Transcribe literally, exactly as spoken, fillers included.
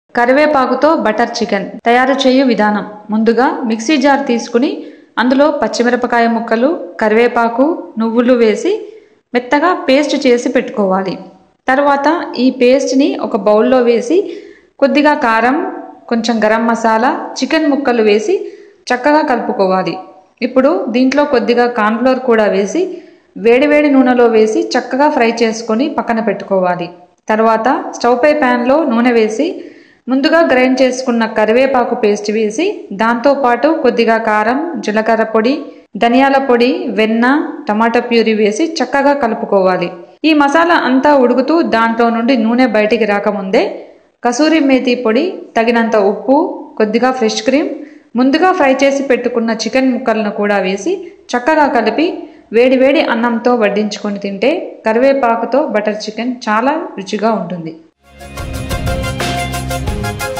కరివేపాకుతో butter chicken తయారు చేయు విధానం. ముందుగా మిక్సీ జార్ తీసుకుని అందులో పచ్చిమిరపకాయ ముక్కలు, కరివేపాకు, నువ్వులు వేసి మెత్తగా పేస్ట్ చేసి పెట్టుకోవాలి. తర్వాత ఈ పేస్ట్ని ఒక బౌల్లో వేసి కొద్దిగా కారం, కొంచెం గరం మసాలా, చికెన్ ముక్కలు వేసి చక్కగా కలుపుకోవాలి. ఇప్పుడు దీంట్లో కొద్దిగా కార్న్ఫ్లోర్ కూడా వేసి వేడివేడి నూనెలో వేసి చక్కగా ఫ్రై చేసుకొని పక్కన పెట్టుకోవాలి. తర్వాత స్టవ్ పై ప్యాన్లో నూనె వేసి ముందుగా గ్రైండ్ చేసుకున్న కరివేపాకు పేస్ట్ వేసి దాంతోపాటు కొద్దిగా కారం, జీలకర్ర పొడి, ధనియాల పొడి, వెన్న, టమాటా ప్యూరీ వేసి చక్కగా కలుపుకోవాలి. ఈ మసాలా అంతా ఉడుకుతూ దాంట్లో నుండి నూనె బయటికి రాకముందే కసూరి మేతి పొడి, తగినంత ఉప్పు, కొద్దిగా ఫ్రెష్ క్రీమ్, ముందుగా ఫ్రై చేసి పెట్టుకున్న చికెన్ ముక్కలను కూడా వేసి చక్కగా కలిపి వేడివేడి అన్నంతో వడ్డించుకొని తింటే కరివేపాకుతో బటర్ చికెన్ చాలా రుచిగా ఉంటుంది.